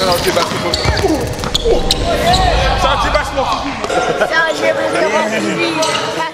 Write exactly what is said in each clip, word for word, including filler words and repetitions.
Shout out to basketball. Shout out to basketball. Shout out to basketball.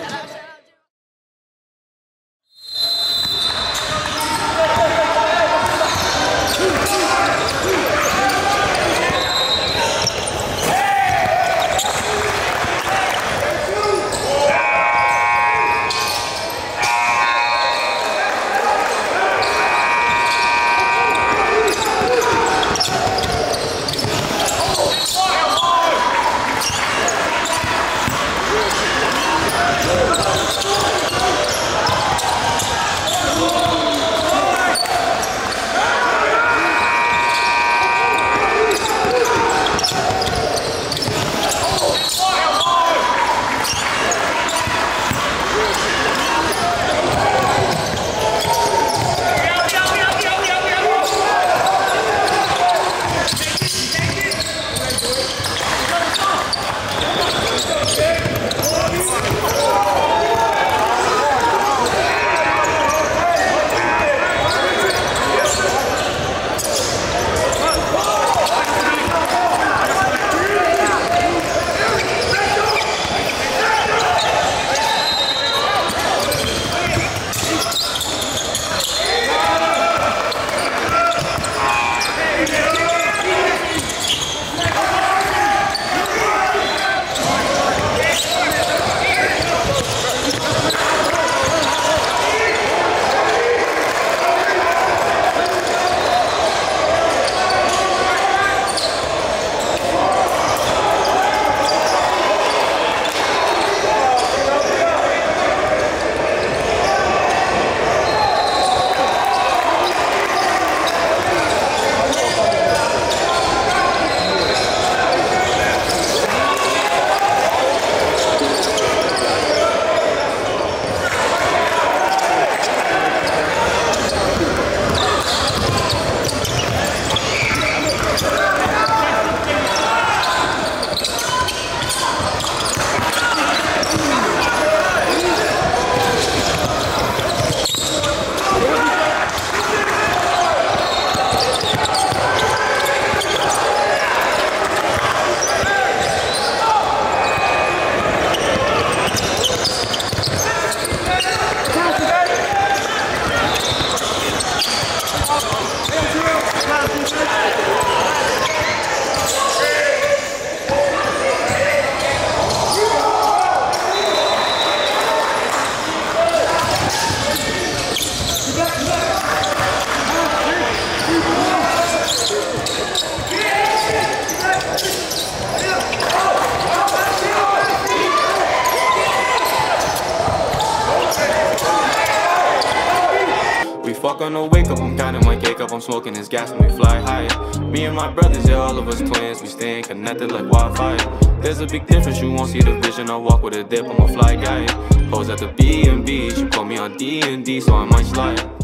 Fuck on no wake up, I'm counting my cake up, I'm smoking this gas when we fly high. Me and my brothers, yeah, all of us twins, we staying connected like Wi-Fi. There's a big difference, you won't see the vision, I walk with a dip, I'm a fly guy. Pose at the B and B, she put me on D and D, so I might slide.